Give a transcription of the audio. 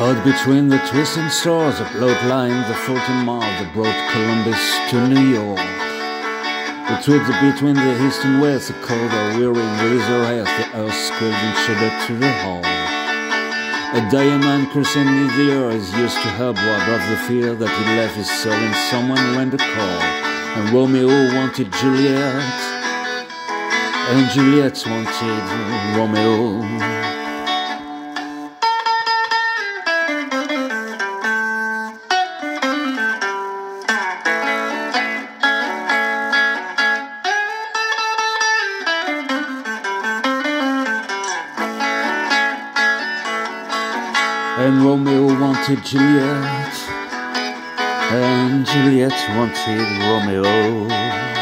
Caught between the twisting stars, a blood line, the 14 mile that brought Columbus to New York. The truth between the east and west, the cold or wearing laser eyes, the earth squeezed and shuddered to the hull. A diamond crossing the air is used to help ward off the fear that he left his soul in someone went to call. And Romeo wanted Juliet, and Juliet wanted Romeo. And Romeo wanted Juliet, and Juliet wanted Romeo.